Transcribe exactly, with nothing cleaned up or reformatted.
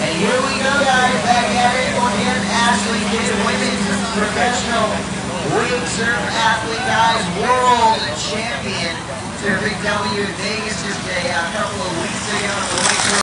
And here we go, guys, back at it again. Ashley is women's professional wake surf athlete, guys, world champion. Surfing W in Vegas today, a couple of